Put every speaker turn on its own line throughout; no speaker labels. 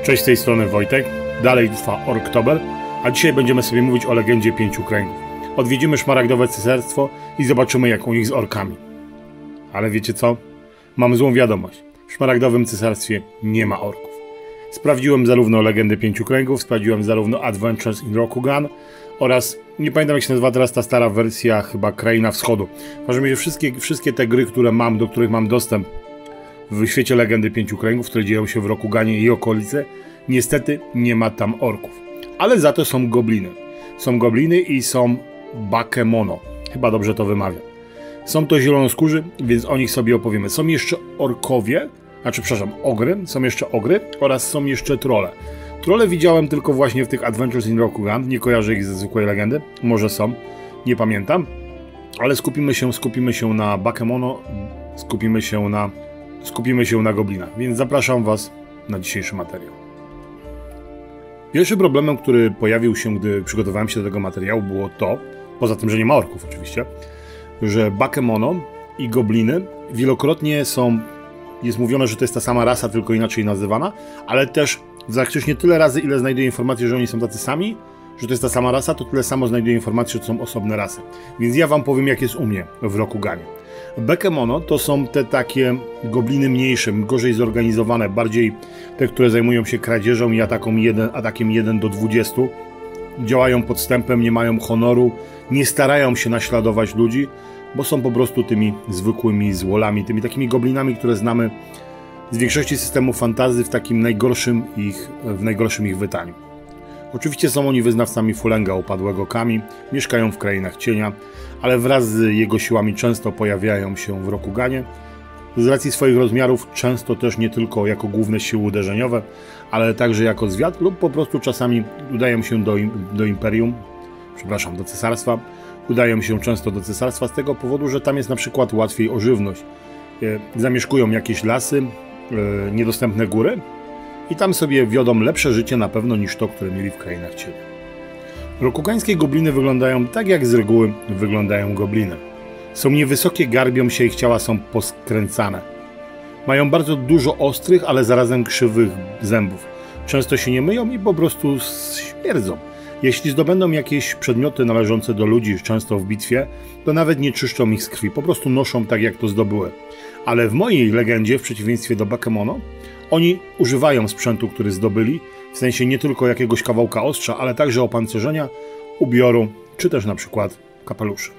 Cześć, z tej strony Wojtek, dalej trwa Orktober, a dzisiaj będziemy sobie mówić o legendzie Pięciu Kręgów. Odwiedzimy Szmaragdowe Cesarstwo i zobaczymy, jak u nich z orkami. Ale wiecie co? Mam złą wiadomość. W Szmaragdowym Cesarstwie nie ma orków. Sprawdziłem zarówno legendę Pięciu Kręgów, sprawdziłem zarówno Adventures in Rokugan oraz, nie pamiętam jak się nazywa teraz ta stara wersja, chyba Kraina Wschodu. W każdym razie wszystkie te gry, które mam, do których mam dostęp w świecie legendy Pięciu Kręgów, które dzieją się w Rokuganie i okolice, niestety nie ma tam orków. Ale za to są gobliny. Są gobliny i są bakemono. Chyba dobrze to wymawiam. Są to zielonoskórzy, więc o nich sobie opowiemy. Są jeszcze orkowie, ogry, są jeszcze ogry oraz są jeszcze trolle. Trolle widziałem tylko właśnie w tych Adventures in Rokugan, nie kojarzę ich ze zwykłej legendy, może są, nie pamiętam. Ale skupimy się na bakemono, skupimy się na goblinach, więc zapraszam Was na dzisiejszy materiał. Pierwszym problemem, który pojawił się, gdy przygotowałem się do tego materiału, było to, poza tym, że nie ma orków oczywiście, że bakemono i gobliny wielokrotnie jest mówione, że to jest ta sama rasa, tylko inaczej nazywana, ale też praktycznie tyle razy, ile znajduję informacji, że oni są tacy sami, że to jest ta sama rasa, to tyle samo znajduję informacji, że to są osobne rasy. Więc ja Wam powiem, jak jest u mnie w Rokuganie. Bakemono to są te takie gobliny mniejsze, gorzej zorganizowane, bardziej te, które zajmują się kradzieżą i atakiem 1 do 20. Działają podstępem, nie mają honoru, nie starają się naśladować ludzi, bo są po prostu tymi zwykłymi złolami, tymi takimi goblinami, które znamy z większości systemów fantasy w takim najgorszym ich wydaniu. Oczywiście są oni wyznawcami Fulenga, upadłego Kami, mieszkają w krainach cienia, ale wraz z jego siłami często pojawiają się w Rokuganie. Z racji swoich rozmiarów często też nie tylko jako główne siły uderzeniowe, ale także jako zwiad lub po prostu czasami udają się do cesarstwa. Udają się często do cesarstwa z tego powodu, że tam jest na przykład łatwiej o żywność. Zamieszkują jakieś lasy, niedostępne góry i tam sobie wiodą lepsze życie na pewno niż to, które mieli w krainach cienia. Rokugańskie gobliny wyglądają tak, jak z reguły wyglądają gobliny. Są niewysokie, garbią się, ich ciała są poskręcane. Mają bardzo dużo ostrych, ale zarazem krzywych zębów. Często się nie myją i po prostu śmierdzą. Jeśli zdobędą jakieś przedmioty należące do ludzi, często w bitwie, to nawet nie czyszczą ich z krwi, po prostu noszą tak, jak to zdobyły. Ale w mojej legendzie, w przeciwieństwie do bakemono, oni używają sprzętu, który zdobyli, w sensie nie tylko jakiegoś kawałka ostrza, ale także opancerzenia, ubioru, czy też na przykład kapeluszy.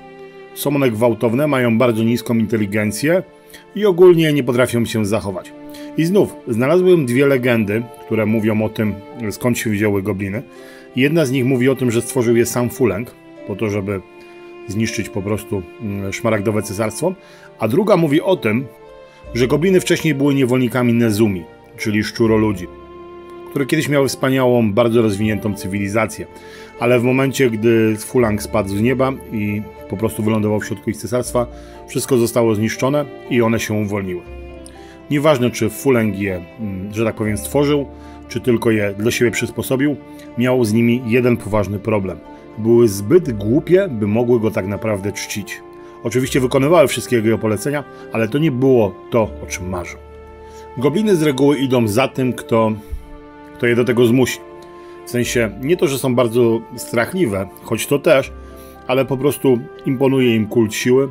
Są one gwałtowne, mają bardzo niską inteligencję i ogólnie nie potrafią się zachować. I znów, znalazłem dwie legendy, które mówią o tym, skąd się wzięły gobliny. Jedna z nich mówi o tym, że stworzył je sam Fuleng, po to, żeby zniszczyć po prostu Szmaragdowe Cesarstwo, a druga mówi o tym, że gobliny wcześniej były niewolnikami Nezumi, czyli szczuroludzi, które kiedyś miały wspaniałą, bardzo rozwiniętą cywilizację, ale w momencie, gdy Fuleng spadł z nieba i po prostu wylądował w środku ich cesarstwa, wszystko zostało zniszczone i one się uwolniły. Nieważne, czy Fuleng je, że tak powiem, stworzył, czy tylko je dla siebie przysposobił, miał z nimi jeden poważny problem. Były zbyt głupie, by mogły go tak naprawdę czcić. Oczywiście wykonywały wszystkie jego polecenia, ale to nie było to, o czym marzył. Gobliny z reguły idą za tym, kto je do tego zmusi. W sensie nie to, że są bardzo strachliwe, choć to też, ale po prostu imponuje im kult siły,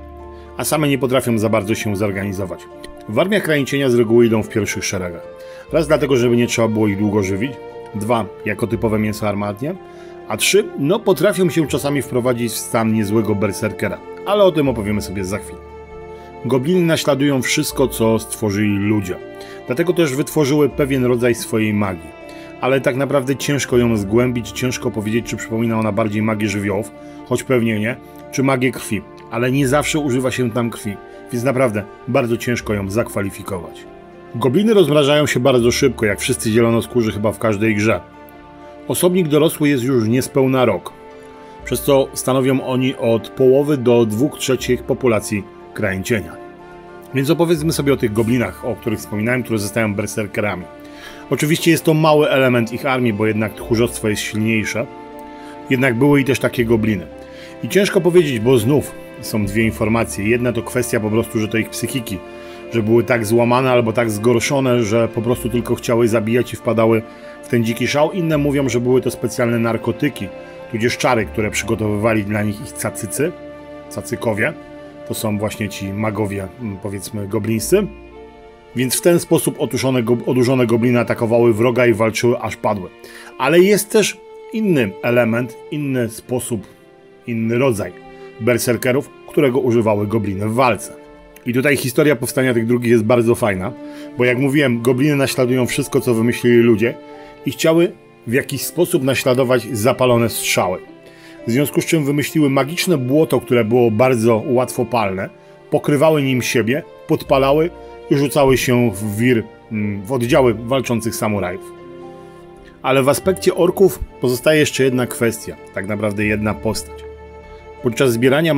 a same nie potrafią za bardzo się zorganizować. W armiach krain cienia z reguły idą w pierwszych szeregach. Raz dlatego, żeby nie trzeba było ich długo żywić, dwa, jako typowe mięso armatnie, a trzy, potrafią się czasami wprowadzić w stan niezłego berserkera, ale o tym opowiemy sobie za chwilę. Gobliny naśladują wszystko, co stworzyli ludzie. Dlatego też wytworzyły pewien rodzaj swojej magii. Ale tak naprawdę ciężko ją zgłębić, ciężko powiedzieć, czy przypomina ona bardziej magię żywiołów, choć pewnie nie, czy magię krwi. Ale nie zawsze używa się tam krwi, więc naprawdę bardzo ciężko ją zakwalifikować. Gobliny rozmrażają się bardzo szybko, jak wszyscy zielonoskórzy chyba w każdej grze. Osobnik dorosły jest już niespełna rok, przez co stanowią oni od połowy do 2/3 populacji krain cienia. Więc opowiedzmy sobie o tych goblinach, o których wspominałem, które zostają berserkerami. Oczywiście jest to mały element ich armii, bo jednak tchórzostwo jest silniejsze. Jednak były i też takie gobliny. I ciężko powiedzieć, bo znów są dwie informacje. Jedna to kwestia po prostu, że to ich psychiki, że były tak złamane albo tak zgorszone, że po prostu tylko chciały zabijać i wpadały w ten dziki szał. Inne mówią, że były to specjalne narkotyki, tudzież czary, które przygotowywali dla nich ich cacycy, cacykowie. To są właśnie ci magowie, powiedzmy, goblińscy. Więc w ten sposób odurzone gobliny atakowały wroga i walczyły, aż padły. Ale jest też inny element, inny sposób, inny rodzaj berserkerów, którego używały gobliny w walce. I tutaj historia powstania tych drugich jest bardzo fajna, bo jak mówiłem, gobliny naśladują wszystko, co wymyślili ludzie i chciały w jakiś sposób naśladować zapalone strzały. W związku z czym wymyśliły magiczne błoto, które było bardzo łatwopalne, pokrywały nim siebie, podpalały i rzucały się w wir, w oddziały walczących samurajów. Ale w aspekcie orków pozostaje jeszcze jedna kwestia, tak naprawdę jedna postać. Podczas zbierania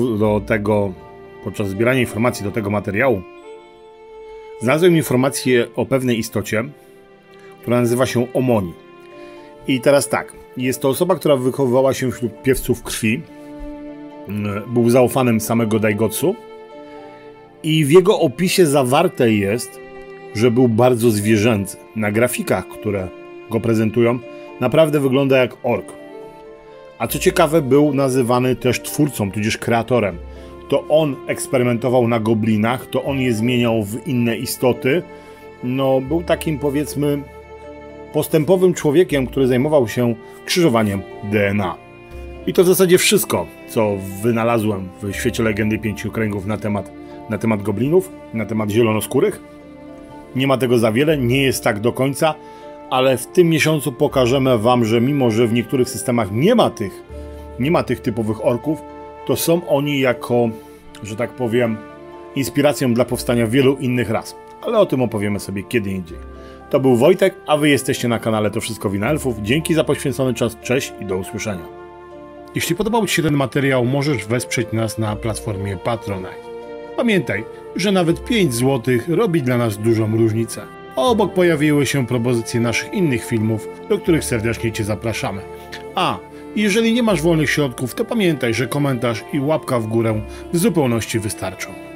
informacji do tego materiału znalazłem informację o pewnej istocie, która nazywa się Omoni. I teraz tak, jest to osoba, która wychowywała się wśród piewców krwi, był zaufanym samego Daigotsu i w jego opisie zawarte jest, że był bardzo zwierzęcy. Na grafikach, które go prezentują, naprawdę wygląda jak ork. A co ciekawe, był nazywany też twórcą, tudzież kreatorem. To on eksperymentował na goblinach, to on je zmieniał w inne istoty. No, był takim, powiedzmy, postępowym człowiekiem, który zajmował się krzyżowaniem DNA. I to w zasadzie wszystko, co wynalazłem w świecie Legendy Pięciu Kręgów na temat goblinów, na temat zielonoskórych. Nie ma tego za wiele, nie jest tak do końca, ale w tym miesiącu pokażemy wam, że mimo, że w niektórych systemach nie ma tych typowych orków, to są oni jako, że tak powiem, inspiracją dla powstania wielu innych ras. Ale o tym opowiemy sobie kiedy indziej. To był Wojtek, a wy jesteście na kanale To Wszystko Wina Elfów. Dzięki za poświęcony czas, cześć i do usłyszenia. Jeśli podobał ci się ten materiał, możesz wesprzeć nas na platformie Patronite. Pamiętaj, że nawet 5 zł robi dla nas dużą różnicę. A obok pojawiły się propozycje naszych innych filmów, do których serdecznie cię zapraszamy. A jeżeli nie masz wolnych środków, to pamiętaj, że komentarz i łapka w górę w zupełności wystarczą.